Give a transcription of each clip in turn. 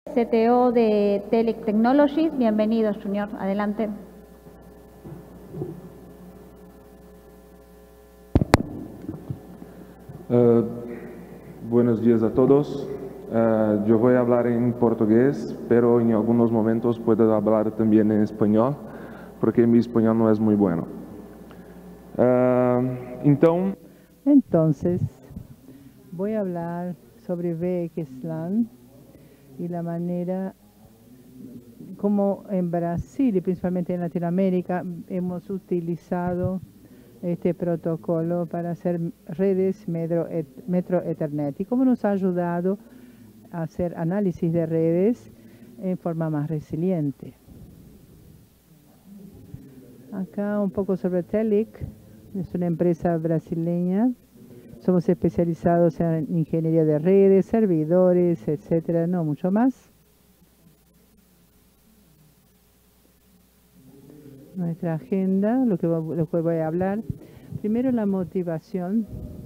CTO de Telec Technologies. Bienvenido, Junior. Adelante. Buenos días a todos. Yo voy a hablar en portugués, pero en algunos momentos puedo hablar también en español, porque mi español no es muy bueno. Entonces, voy a hablar sobre VXLAN y la manera como en Brasil y principalmente en Latinoamérica hemos utilizado este protocolo para hacer redes Metro Ethernet y cómo nos ha ayudado a hacer análisis de redes en forma más resiliente. Acá un poco sobre Telec, es una empresa brasileña. Somos especializados en ingeniería de redes, servidores, etcétera, no mucho más. Nuestra agenda, lo que voy a hablar. Primero, la motivación.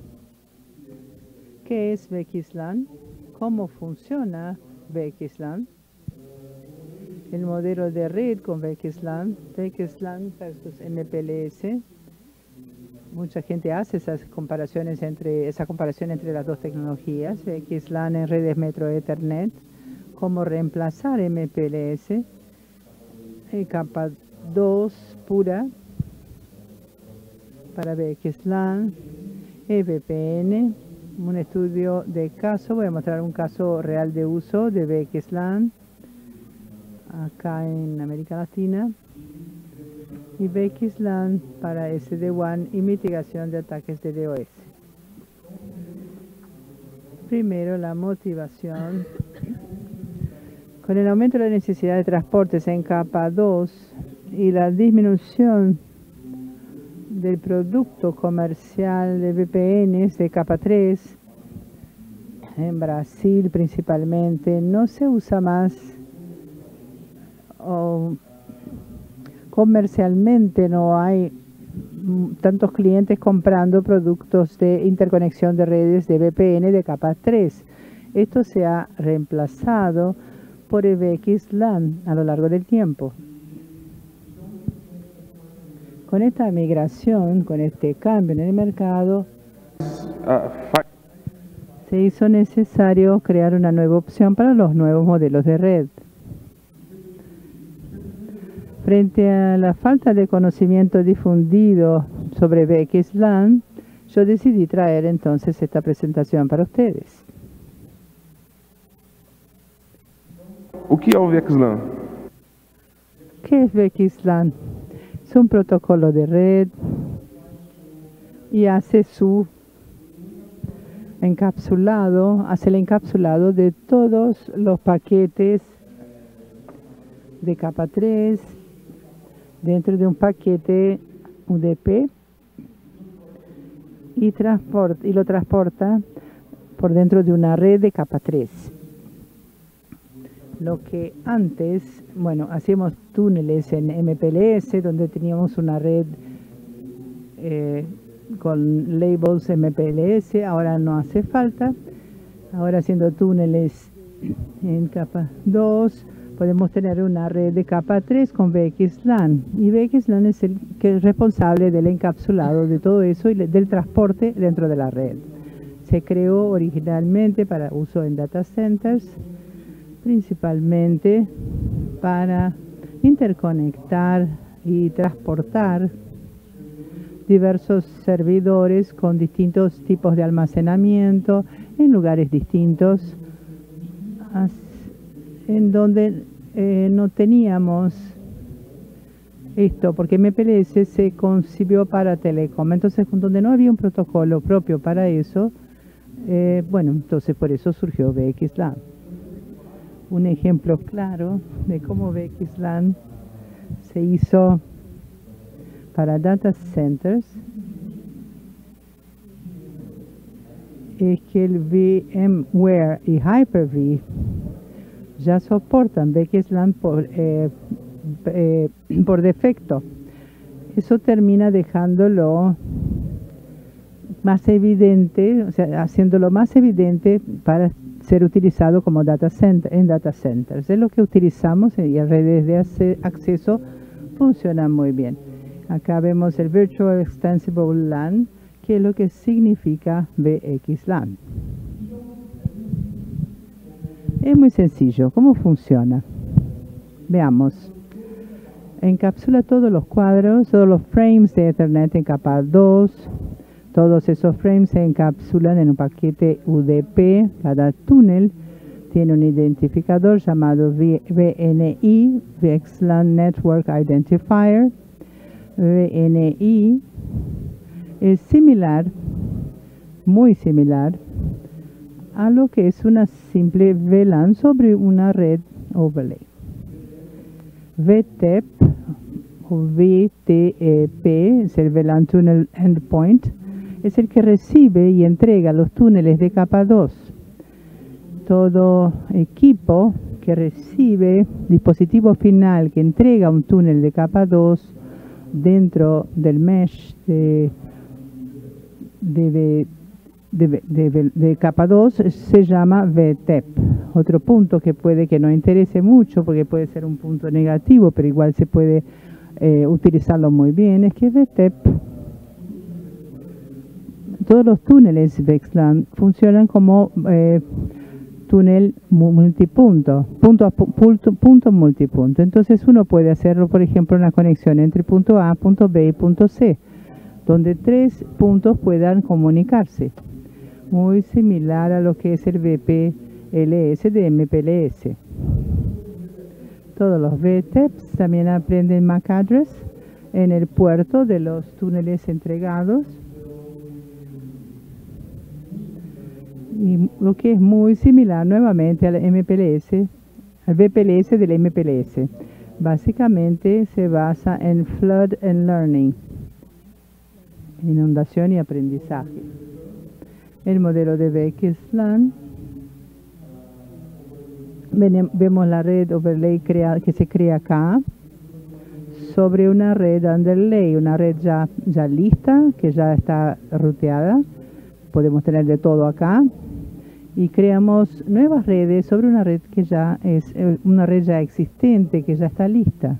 ¿Qué es VXLAN? ¿Cómo funciona VXLAN? El modelo de red con VXLAN versus MPLS. Mucha gente hace esa comparación entre las dos tecnologías. VXLAN en redes Metro Ethernet. ¿Cómo reemplazar MPLS? Capa 2 pura para VXLAN, VPN, un estudio de caso. Voy a mostrar un caso real de uso de VXLAN acá en América Latina, y VXLAN para SD-WAN y mitigación de ataques de DOS. Primero, la motivación. Con el aumento de la necesidad de transportes en capa 2 y la disminución del producto comercial de VPNs de capa 3, en Brasil principalmente, no se usa más, o comercialmente no hay tantos clientes comprando productos de interconexión de redes de VPN de capa 3. Esto se ha reemplazado por el VXLAN a lo largo del tiempo. Con esta migración, con este cambio en el mercado, se hizo necesario crear una nueva opción para los nuevos modelos de red. Frente a la falta de conocimiento difundido sobre VXLAN, yo decidí traer entonces esta presentación para ustedes. ¿Qué es VXLAN? ¿Qué es VXLAN? Es un protocolo de red y hace el encapsulado de todos los paquetes de capa 3 dentro de un paquete UDP y lo transporta por dentro de una red de capa 3. Lo que antes, hacíamos túneles en MPLS, donde teníamos una red con labels MPLS, ahora no hace falta. Ahora haciendo túneles en capa 2, podemos tener una red de capa 3 con VXLAN. Y VXLAN es el que es responsable del encapsulado de todo eso y del transporte dentro de la red. Se creó originalmente para uso en data centers, principalmente para interconectar y transportar diversos servidores con distintos tipos de almacenamiento en lugares distintos, en donde no teníamos esto, porque MPLS se concibió para telecom. Entonces, donde no había un protocolo propio para eso, entonces por eso surgió VXLAN. Un ejemplo claro de cómo VXLAN se hizo para data centers es que el VMware y Hyper-V ya soportan VXLAN por defecto. Eso termina dejándolo más evidente, haciéndolo más evidente para ser utilizado como data center, en data centers. Es lo que utilizamos y las redes de acceso funcionan muy bien. Acá vemos el Virtual Extensible LAN, que es lo que significa VXLAN. Es muy sencillo. ¿Cómo funciona? Veamos. Encapsula todos los cuadros, todos los frames de Ethernet en capa 2. Todos esos frames se encapsulan en un paquete UDP. Cada túnel tiene un identificador llamado VNI, VXLAN Network Identifier. VNI es similar, muy similar, a lo que es una simple VLAN sobre una red overlay. VTEP o VTEP es el VLAN Tunnel Endpoint, es el que recibe y entrega los túneles de capa 2. Todo equipo que recibe dispositivo final que entrega un túnel de capa 2 dentro del mesh de capa 2 se llama VTEP. Otro punto que puede que no interese mucho, porque puede ser un punto negativo, pero igual se puede utilizarlo muy bien, es que VTEP, todos los túneles VXLAN funcionan como túnel multipunto, punto multipunto. Entonces uno puede hacerlo, por ejemplo, una conexión entre punto A, punto B y punto C, donde 3 puntos puedan comunicarse. Muy similar a lo que es el VPLS de MPLS. Todos los VTEPs también aprenden MAC address en el puerto de los túneles entregados. Y lo que es muy similar nuevamente al MPLS, al VPLS del MPLS. Básicamente se basa en Flood and Learning, inundación y aprendizaje. El modelo de VXLAN, vemos la red overlay que se crea acá sobre una red underlay, una red ya lista, que ya está ruteada. Podemos tener de todo acá. Y creamos nuevas redes sobre una red que ya es una red ya existente, que ya está lista.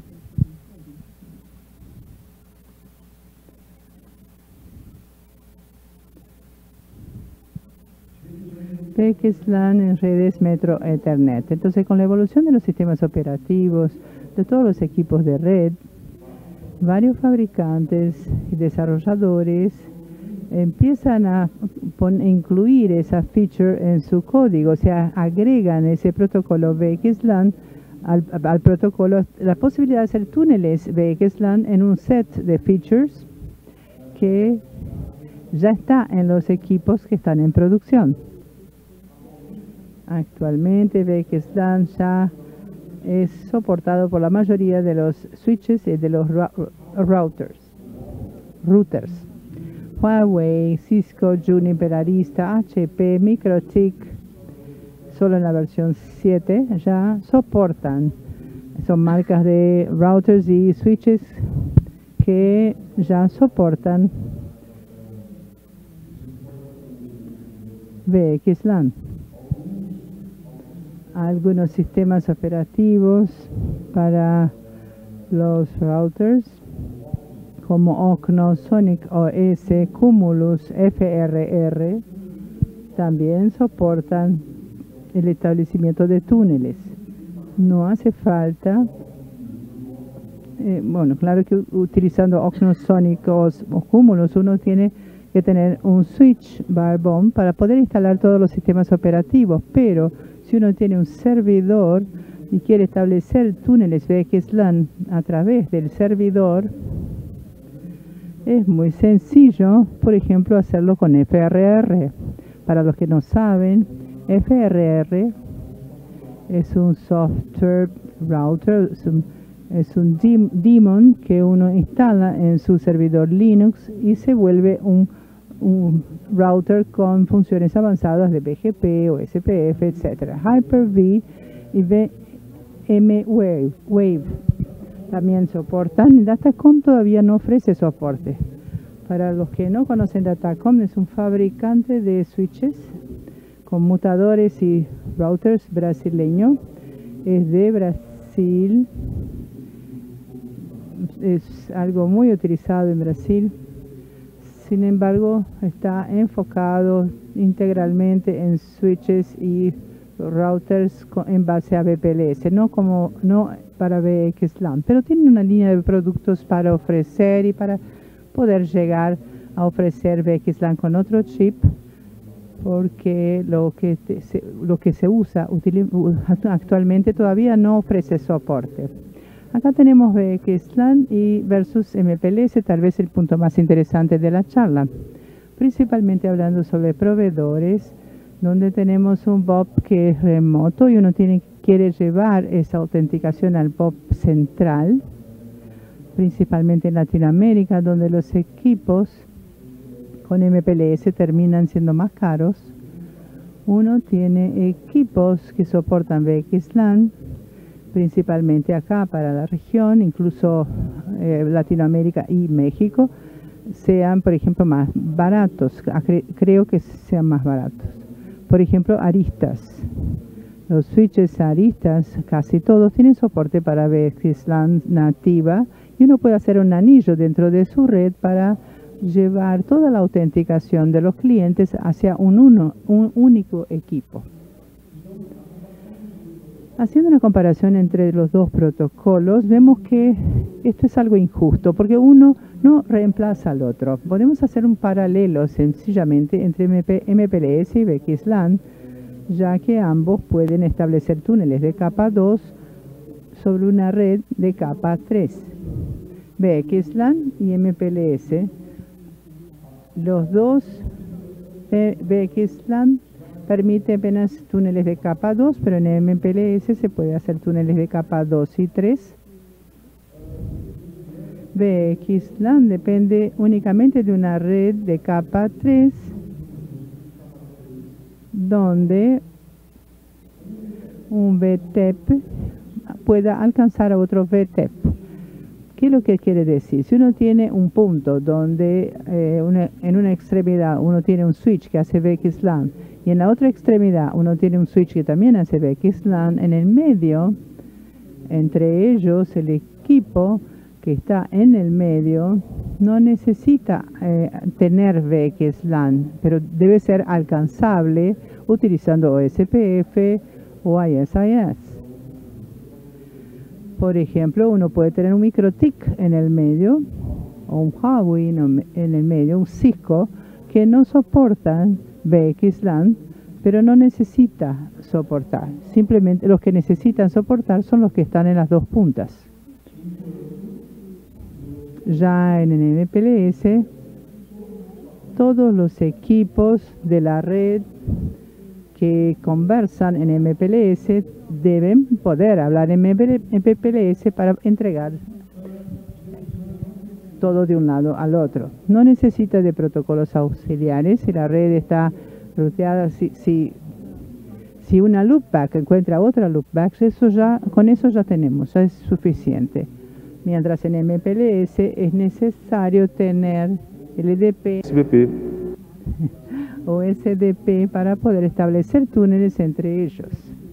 VXLAN en redes Metro Ethernet. Entonces, con la evolución de los sistemas operativos, de todos los equipos de red, varios fabricantes y desarrolladores empiezan a incluir esa feature en su código, o sea, agregan ese protocolo VXLAN al protocolo, la posibilidad de hacer túneles VXLAN en un set de features que ya está en los equipos que están en producción. Actualmente VXLAN ya es soportado por la mayoría de los switches y de los routers. Huawei, Cisco, Juniper, Arista, HP, MikroTik, solo en la versión 7 ya soportan. Son marcas de routers y switches que ya soportan VXLAN. Algunos sistemas operativos para los routers como Ocno, Sonic OS, Cumulus, FRR, también soportan el establecimiento de túneles. No hace falta, bueno, claro que utilizando Ocno, Sonic o Cumulus uno tiene que tener un switch barebone para poder instalar todos los sistemas operativos, pero si uno tiene un servidor y quiere establecer túneles VXLAN a través del servidor, es muy sencillo, por ejemplo, hacerlo con FRR. Para los que no saben, FRR es un software router, es un daemon que uno instala en su servidor Linux y se vuelve un router con funciones avanzadas de BGP o SPF, etc. Hyper-V y VMwave también soportan. Datacom todavía no ofrece soporte. Para los que no conocen, Datacom es un fabricante de switches conmutadores y routers brasileño. Es de Brasil. Es algo muy utilizado en Brasil. Sin embargo, está enfocado integralmente en switches y routers en base a VPLS, no para VXLAN, pero tiene una línea de productos para ofrecer y para poder llegar a ofrecer VXLAN con otro chip, porque lo que se usa actualmente todavía no ofrece soporte. Acá tenemos VXLAN y versus MPLS, tal vez el punto más interesante de la charla, principalmente hablando sobre proveedores, donde tenemos un POP que es remoto y uno quiere llevar esa autenticación al POP central, principalmente en Latinoamérica, donde los equipos con MPLS terminan siendo más caros. Uno tiene equipos que soportan VXLAN, principalmente acá para la región, incluso Latinoamérica y México, sean, por ejemplo, más baratos. Creo que sean más baratos. Por ejemplo, aristas. Los switches aristas, casi todos, tienen soporte para VXLAN nativa y uno puede hacer un anillo dentro de su red para llevar toda la autenticación de los clientes hacia un único equipo. Haciendo una comparación entre los dos protocolos, vemos que esto es algo injusto, porque uno no reemplaza al otro. Podemos hacer un paralelo sencillamente entre MPLS y VXLAN, ya que ambos pueden establecer túneles de capa 2 sobre una red de capa 3. VXLAN y MPLS, los dos VXLAN permite apenas túneles de capa 2, pero en MPLS se puede hacer túneles de capa 2 y 3. VXLAN depende únicamente de una red de capa 3, donde un VTEP pueda alcanzar a otro VTEP. ¿Qué es lo que quiere decir? Si uno tiene un punto donde en una extremidad uno tiene un switch que hace VXLAN y en la otra extremidad uno tiene un switch que también hace VXLAN, en el medio, entre ellos, el equipo que está en el medio no necesita tener VXLAN, pero debe ser alcanzable utilizando OSPF o ISIS. Por ejemplo, uno puede tener un MikroTik en el medio, o un Huawei en el medio, un Cisco, que no soportan VXLAN, pero no necesita soportar. Simplemente los que necesitan soportar son los que están en las dos puntas. Ya en el MPLS, todos los equipos de la red que conversan en MPLS deben poder hablar en MPLS para entregar todo de un lado al otro. No necesita de protocolos auxiliares. Si la red está ruteada, si una loopback encuentra otra loopback, con eso ya tenemos, ya es suficiente. Mientras en MPLS es necesario tener LDP o SDP para poder establecer túneles entre ellos.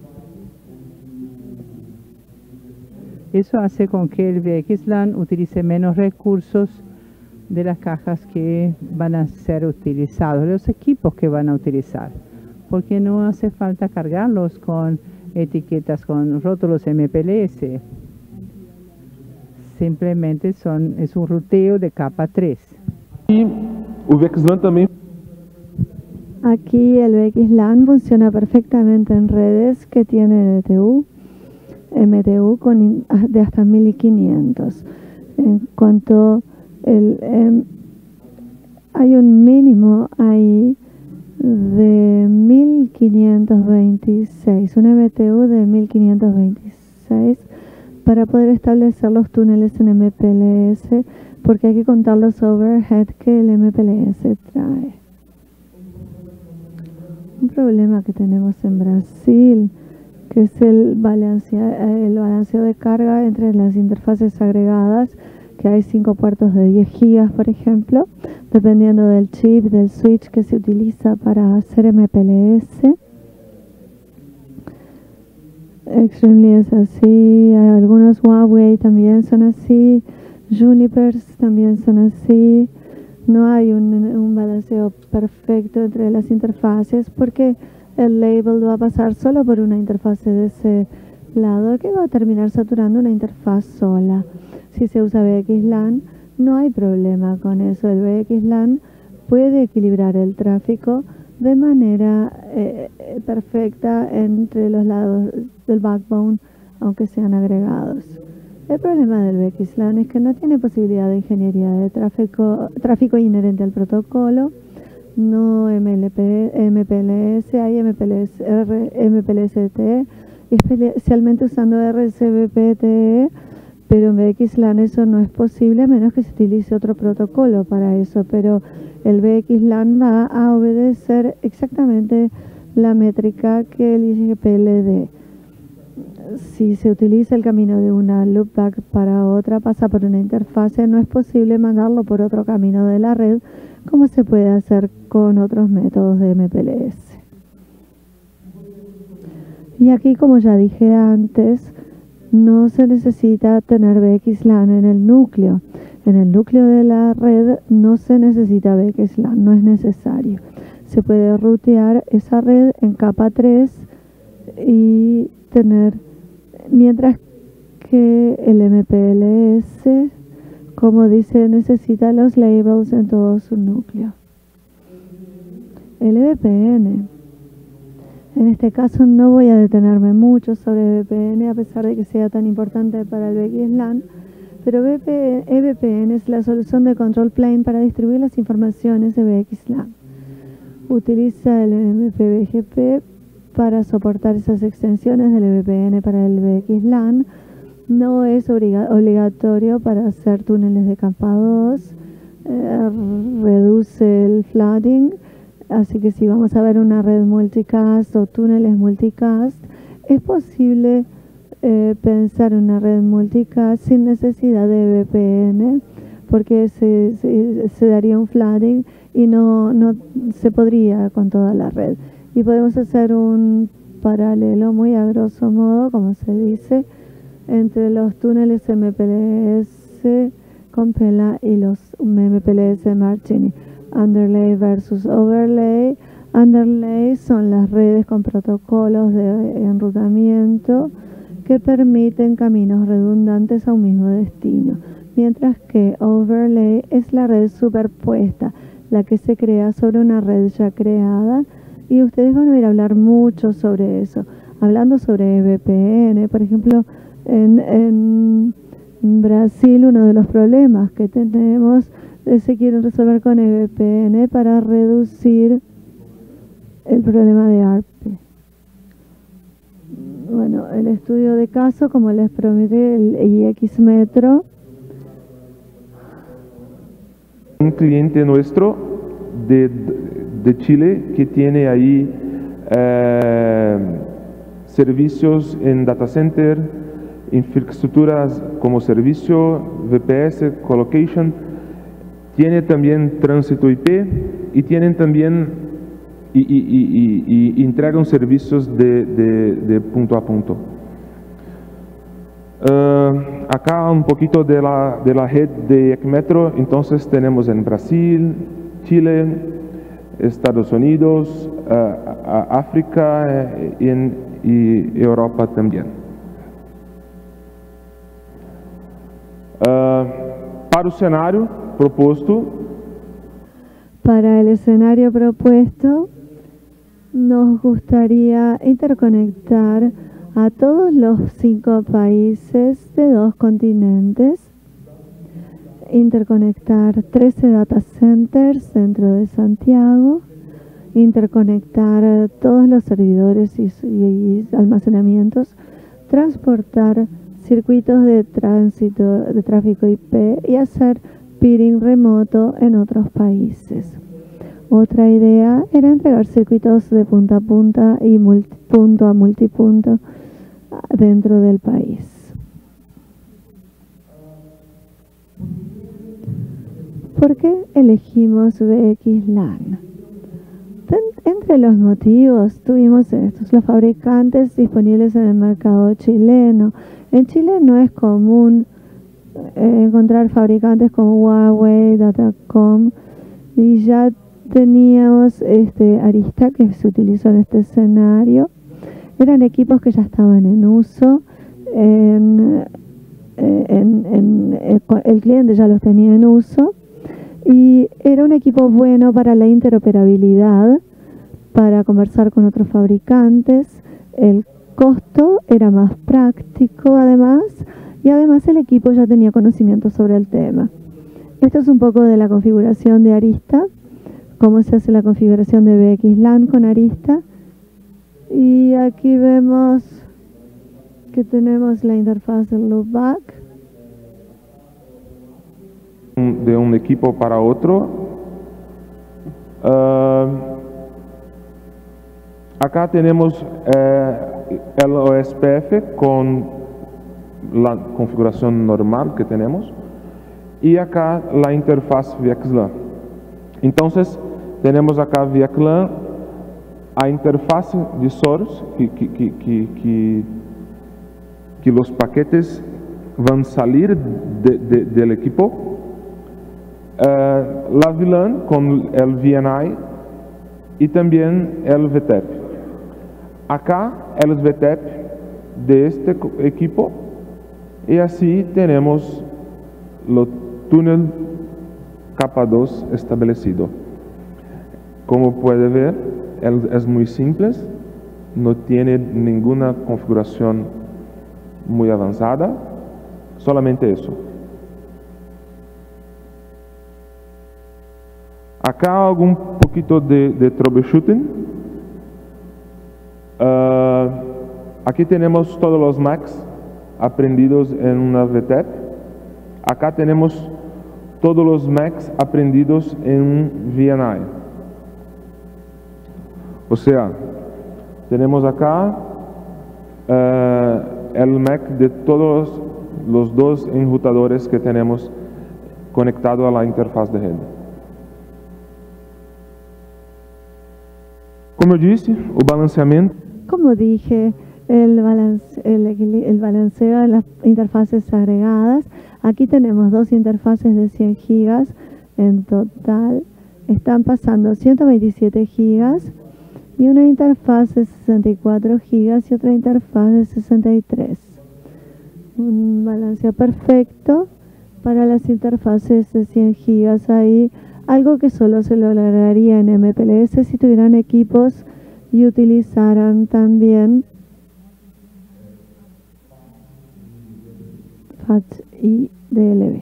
Eso hace con que el VXLAN utilice menos recursos de las cajas que van a ser utilizados, los equipos que van a utilizar, porque no hace falta cargarlos con etiquetas, con rótulos MPLS. Simplemente es un ruteo de capa 3. Y VXLAN también. Aquí el VXLAN funciona perfectamente en redes que tienen MTU de hasta 1500. En cuanto hay un mínimo ahí de 1526, un MTU de 1526 para poder establecer los túneles en MPLS, porque hay que contar los overhead que el MPLS trae. Un problema que tenemos en Brasil, que es el balanceo de carga entre las interfaces agregadas, que hay 5 puertos de 10 gigas, por ejemplo, dependiendo del chip, del switch que se utiliza para hacer MPLS. Extremely es así, algunos Huawei también son así, Junipers también son así. No hay un balanceo perfecto entre las interfaces porque el label va a pasar solo por una interfase de ese lado que va a terminar saturando una interfaz sola. Si se usa VXLAN, no hay problema con eso. El VXLAN puede equilibrar el tráfico de manera perfecta entre los lados del backbone, aunque sean agregados. El problema del VXLAN es que no tiene posibilidad de ingeniería de tráfico inherente al protocolo, no MPLS, hay MPLS-T, especialmente usando RCBP-TE, pero en VXLAN eso no es posible a menos que se utilice otro protocolo para eso, pero el VXLAN va a obedecer exactamente la métrica que el IGPLD. Si se utiliza el camino de una loopback para otra, pasa por una interfase, no es posible mandarlo por otro camino de la red, como se puede hacer con otros métodos de MPLS. Y aquí, como ya dije antes, no se necesita tener VXLAN en el núcleo. En el núcleo de la red no se necesita VXLAN, no es necesario. Se puede rutear esa red en capa 3 y tener, mientras que el MPLS, como dice, necesita los labels en todo su núcleo. El VPN. En este caso no voy a detenerme mucho sobre VPN, a pesar de que sea tan importante para el VXLAN, pero EVPN es la solución de control plane para distribuir las informaciones de VXLAN. Utiliza el MPBGP para soportar esas extensiones del VPN para el VXLAN. No es obligatorio para hacer túneles de capa 2, reduce el flooding. Así que si vamos a ver una red multicast o túneles multicast, es posible pensar en una red multicast sin necesidad de VPN, porque se daría un flooding y no se podría con toda la red. Y podemos hacer un paralelo muy a grosso modo, como se dice, entre los túneles MPLS con Pela y los MPLS Martini. Underlay versus overlay. Underlay son las redes con protocolos de enrutamiento que permiten caminos redundantes a un mismo destino, mientras que overlay es la red superpuesta, la que se crea sobre una red ya creada, y ustedes van a ver hablar mucho sobre eso. Hablando sobre VPN, por ejemplo, en Brasil uno de los problemas que tenemos se quieren resolver con EVPN para reducir el problema de ARPE. Bueno, el estudio de caso, como les prometí, el IX Metro. Un cliente nuestro de Chile que tiene ahí servicios en data center, infraestructuras como servicio, VPS, colocation. Tiene también tránsito IP y tienen también y entregan servicios de punto a punto. Acá un poquito de la red de Ecmetro. Entonces tenemos en Brasil, Chile, Estados Unidos, África y Europa también. Para el escenario propuesto. Para el escenario propuesto, nos gustaría interconectar a todos los 5 países de 2 continentes, interconectar 13 data centers dentro de Santiago, interconectar todos los servidores y almacenamientos, transportar circuitos de tránsito de tráfico IP y hacer peering remoto en otros países. Otra idea era entregar circuitos de punta a punta y punto a multipunto dentro del país. ¿Por qué elegimos VXLAN? Entre Entre los motivos tuvimos estos, los fabricantes disponibles en el mercado chileno. En Chile no es común encontrar fabricantes como Huawei, Datacom, y ya teníamos Arista, que se utilizó en este escenario. Eran equipos que ya estaban en uso, el cliente ya los tenía en uso, y era un equipo bueno para la interoperabilidad, para conversar con otros fabricantes. El costo era más práctico además, y además el equipo ya tenía conocimiento sobre el tema. Esto es un poco de la configuración de Arista, cómo se hace la configuración de VXLAN con Arista. Y aquí vemos que tenemos la interfaz del loopback. De un equipo para otro. Acá tenemos el OSPF con la configuración normal que tenemos, y acá la interfaz VXLAN. Entonces tenemos acá VXLAN, a interfaz de source, que los paquetes van a salir del equipo, la VLAN con el VNI y también el VTEP. Acá el VTEP de este equipo, y así tenemos el túnel capa 2 establecido. Como puede ver, es muy simple, no tiene ninguna configuración muy avanzada, solamente eso. Acá algún poquito de troubleshooting. Aquí tenemos todos los Macs aprendidos en una VTEP. Acá tenemos todos los Macs aprendidos en un VNI. O sea, tenemos acá el Mac de todos los dos enrutadores que tenemos conectado a la interfaz de red. Como dije, el balanceamiento. Como dije, el balanceo de las interfaces agregadas. Aquí tenemos dos interfaces de 100 gigas en total. Están pasando 127 gigas y una interfaz de 64 gigas y otra interfaz de 63. Un balanceo perfecto para las interfaces de 100 gigas ahí. Algo que solo se lograría en MPLS si tuvieran equipos y utilizaran también FAT y DLB.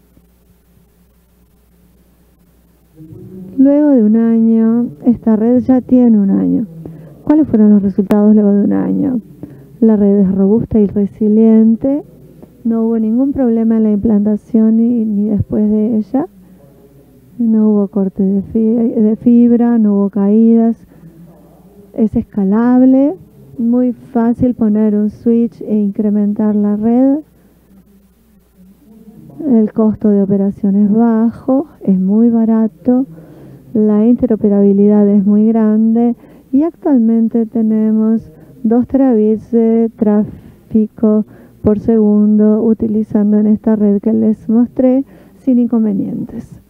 Luego de un año, esta red ya tiene un año. ¿Cuáles fueron los resultados luego de un año? La red es robusta y resiliente. No hubo ningún problema en la implantación ni después de ella. No hubo corte de fibra, no hubo caídas. Es escalable, muy fácil poner un switch e incrementar la red. El costo de operación es bajo, es muy barato. La interoperabilidad es muy grande y actualmente tenemos 2 terabits de tráfico por segundo utilizando en esta red que les mostré sin inconvenientes.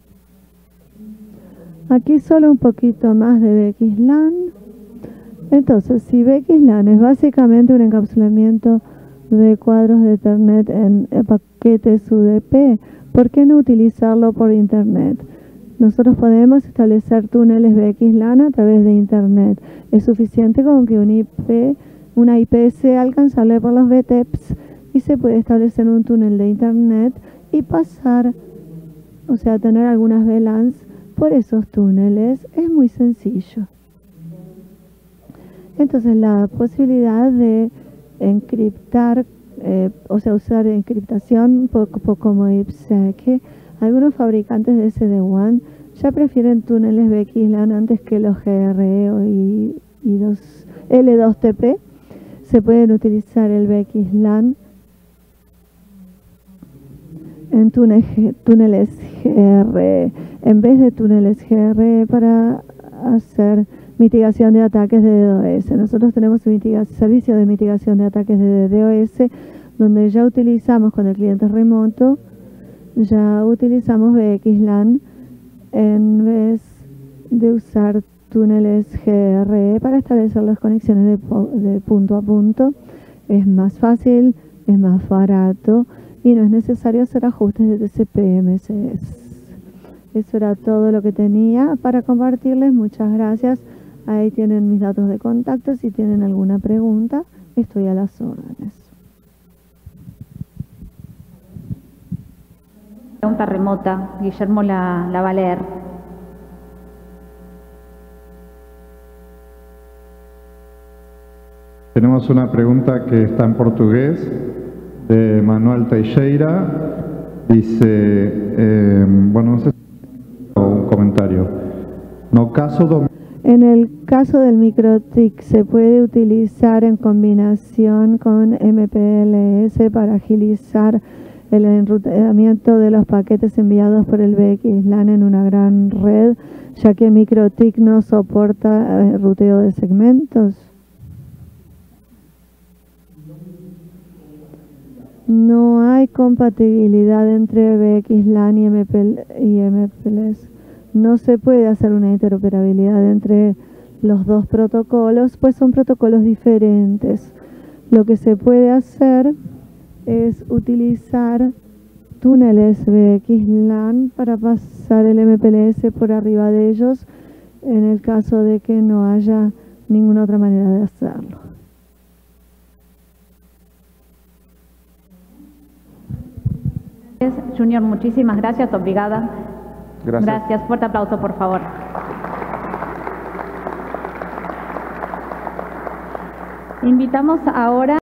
Aquí solo un poquito más de VXLAN. Entonces, si VXLAN es básicamente un encapsulamiento de cuadros de Ethernet en paquetes UDP, ¿por qué no utilizarlo por Internet? Nosotros podemos establecer túneles VXLAN a través de Internet. Es suficiente con que una IP sea alcanzable por los VTEPs y se puede establecer un túnel de Internet y pasar, o sea, tener algunas VLANs por esos túneles. Es muy sencillo. Entonces, la posibilidad de encriptar, o sea, usar encriptación como IPsec. Algunos fabricantes de SD-WAN ya prefieren túneles VXLAN antes que los GRE y L2TP. Se pueden utilizar el VXLAN en túneles GRE en vez de túneles GRE para hacer mitigación de ataques de DDoS. Nosotros tenemos servicio de mitigación de ataques de DDoS, donde ya utilizamos con el cliente remoto, ya utilizamos VXLAN en vez de usar túneles GRE para establecer las conexiones de punto a punto. Es más fácil, es más barato y no es necesario hacer ajustes de TCP/MSS. Eso era todo lo que tenía para compartirles. Muchas gracias. Ahí tienen mis datos de contacto. Si tienen alguna pregunta, estoy a las órdenes. Pregunta remota. Guillermo la va a leer. Tenemos una pregunta que está en portugués de Manuel Teixeira. Dice, bueno, no sé si un comentario. En el caso del MikroTik, ¿se puede utilizar en combinación con MPLS para agilizar el enrutamiento de los paquetes enviados por el VXLAN en una gran red, ya que MikroTik no soporta ruteo de segmentos? No hay compatibilidad entre VXLAN y MPLS. No se puede hacer una interoperabilidad entre los dos protocolos, pues son protocolos diferentes. Lo que se puede hacer es utilizar túneles VXLAN para pasar el MPLS por arriba de ellos, en el caso de que no haya ninguna otra manera de hacerlo. Junior, muchísimas gracias. Obrigada. Gracias. Gracias. Fuerte aplauso, por favor. Invitamos ahora